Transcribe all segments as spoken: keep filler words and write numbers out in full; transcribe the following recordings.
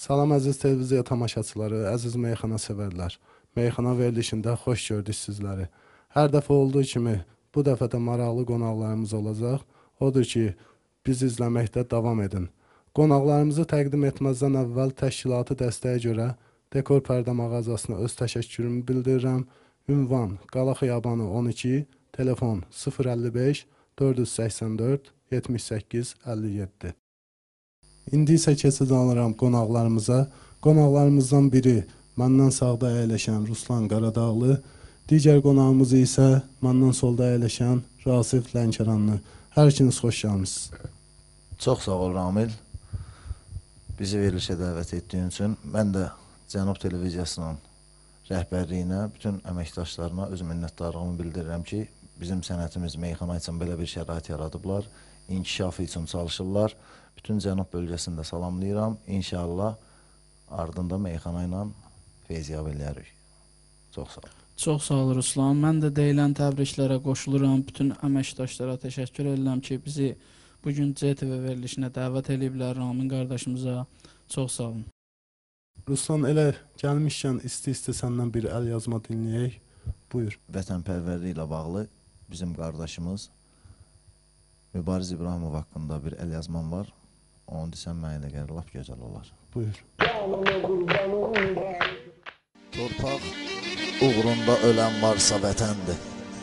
Salam əziz televiziya tamaşaçıları, əziz meyxana sevərlər. Meyxana verilişində xoş gördük sizləri. Hər dəfə olduğu kimi bu dəfə də maraqlı qonaqlarımız olacaq. Odur ki, biz izləməkdə davam edin. Qonaqlarımızı təqdim etməzdən əvvəl təşkilatı dəstəyə görə Dekor Pərdə mağazasına öz təşəkkürümü bildirirəm. Ünvan Qala Xiyabanı on iki, telefon sıfır əlli beş dörd yüz səksən dörd yetmiş səkkiz əlli yeddi. İndi isə keçid alıram qonaqlarımıza. Qonaqlarımızdan biri məndən sağda əyləşən Ruslan Qaradağlı, digər qonağımız isə məndən solda əyləşən Rasif Lənkəranlı. Hər ikiniz xoş gəlmişsiniz. Çox sağ ol Ramil, bizi verilişə dəvət etdiyin üçün. Mən də Cənub Televiziyasının rəhbərliyinə, bütün əməkdaşlarına öz minnətdarlığımı bildirirəm ki, bizim sənətimiz meyxana üçün belə bir şərait yaradıblar, inkişafı üçün çalışırlar. Bütün Cənub bölgəsində salamlayıram. İnşallah ardında meyxana ilə feyziyab eləyərik. Çox sağ ol. Çox sağ ol Ruslan. Mən də deyilən təbriklərə qoşuluram. Bütün əməkdaşlara təşəkkür edirəm ki, bizi bugün C T V verilişinə dəvət ediblər. Ramin qardaşımıza çox sağ olun. Ruslan, elə gəlmişkən isti-isti səndən bir əl yazma dinləyək. Buyur. Vətənpərvərlik ilə bağlı bizim qardaşımız Mübariz İbrahimov haqqında bir əl yazmam var. Onu desəm mənə gəlir, lap gözəl olar. Buyur. Torpaq uğrunda ölən varsa vətəndir.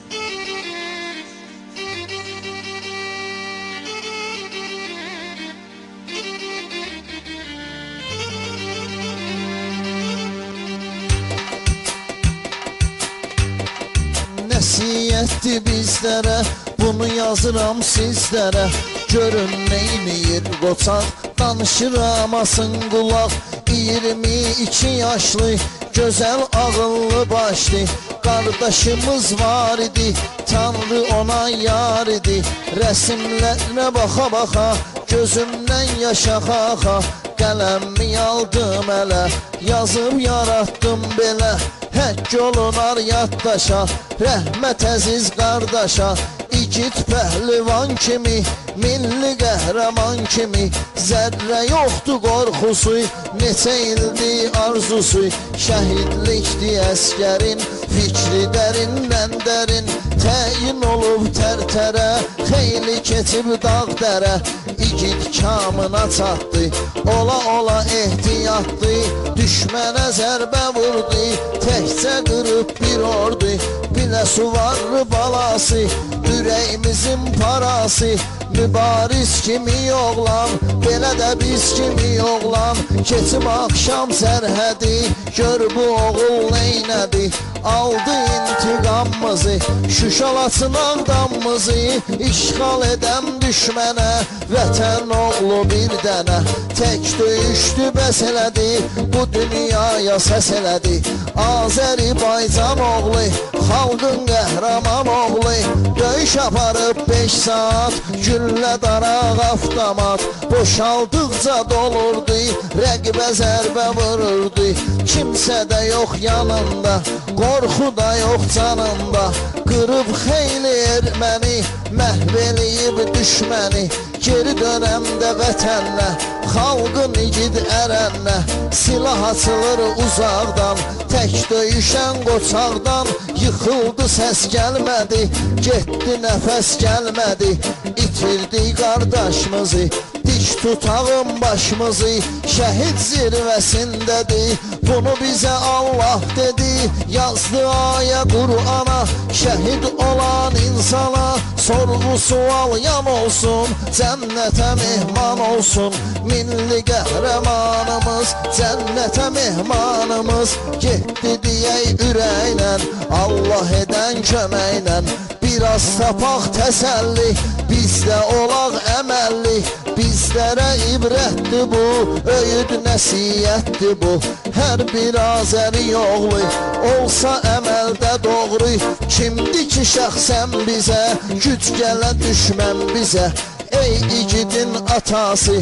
Nəsiyyətdir bizlərə, bunu yazıram sizlərə. Görün neyniyir qoçaq, danışıramasın qulaq. iyirmi iki yaşlı, gözəl ağıllı başlı qardaşımız var idi, Tanrı ona yar idi. Rəsimlərə baxa-baxa, gözümdən yaşaxa-xa, qələmi aldım ələ, yazıb yaratdım belə. Həkk olunar yaddaşa, rəhmət əziz qardaşa, İgid pəhlivan kimi, milli qəhrəman kimi, zərrə yoxdur qorxusu, neçə ildi arzusu, şəhidlikdi əskərin, fikri dərindən dərin, təyin olub tərtərə, xeyli keçib dağ dərə, İgid kamına çatdı, ola ola ehtiyatdı, düşmənə zərbə vurdu, təkcə qırıb bir ordu, bilə suvarlı balası, ürəyimizin parası, mübariz kimi oğlan, belə də biz kimi oğlan, keçim axşam sərhədi, gör bu oğul neynədi, aldı intiqamımızı, Şuşalasın Ağdamımızı, işğal edən düşmənə, vətən oğlu bir dənə, tək döyüşdü bəs elədi, bu dünyaya səs elədi, Azərbaycan oğlu, xalqın qəhrəman oğlu, döyüş aparıb beş saat, güllə daraq avtomat, boşaldıqca dolurdu, rəqibə zərbə vururdu, kimsə də yox yanında, qorxu da yox canında, qırıb xeyli erməni, məhv eləyib düşməni, geri dönəmdə vətənlə, xalqın igid ərənlə, silah açılır uzaqdan, tək döyüşən qoçaqdan, yıxıldı səs gəlmədi, getdi nəfəs gəlmədi, itirdi qardaşımızı, diş tutağın başımızı, şəhid zirvəsindədir, bunu bizə Allah dedi, yazdı ayə Qur'ana, şəhid olan insana, sorğu sual yan olsun, cənnətə mehman olsun, milli qəhrəmanımız, cənnətə mehmanımız, getdi deyək ürəklə, Allah edən köməklə, biraz tapaq təsəlli, bizdə olaq əməlli, bizlərə ibrətdir bu, öyüd nəsiyyətdir bu, hər bir Azəri oğlu, olsa əməldə doğru, kimdir ki şəxsən bizə, güc gələ düşmən bizə, ey igidin atası,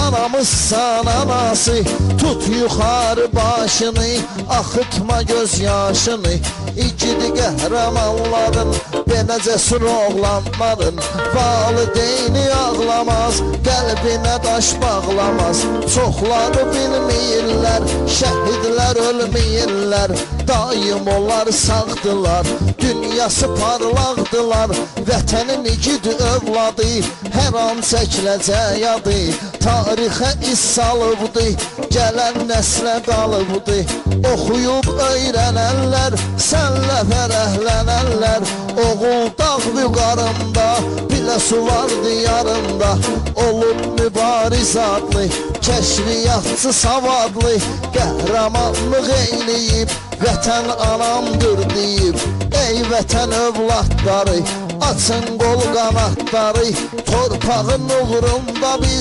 anamızsan anası. Tut yuxarı başını, axıtma göz yaşını. İgidi qəhrəmanların, belə cəsur oğlanların. Valideyni ağlamaz, qəlbinə daş bağlamaz. Çoxları bilməyirlər, şəhidlər ölməyirlər. Daim onlar sağdılar, dünyası parlaqdılar. Vətənin igid övladı, hər an çəkiləcək adı. Tarixə iz salıbdı, gələn nəslə qalıbdı. Oxuyub öyrənənlər, sənlə fərəhlənənlər. Oğul dağ vüqarında, bilə su var diyarında. Olub mübariz adlı, kəşfiyyatçı savadlı. Qəhrəmanlıq eyləyib, vətən anamdır deyib. Ey vətən övladları, açın qol qanatları. Torpağın uğrunda biz